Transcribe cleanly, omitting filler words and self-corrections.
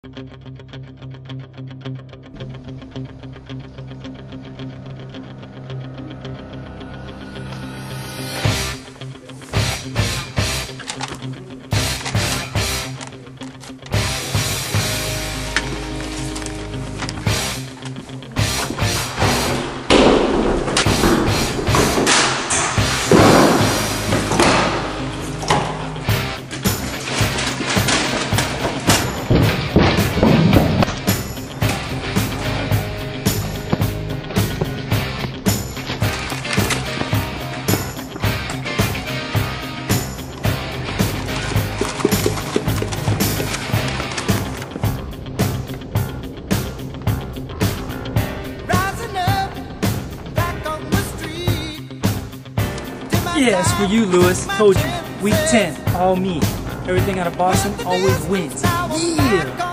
Yeah, it's for you, Lewis. Told you. Week 10, all me. Everything out of Boston always wins. Yeah!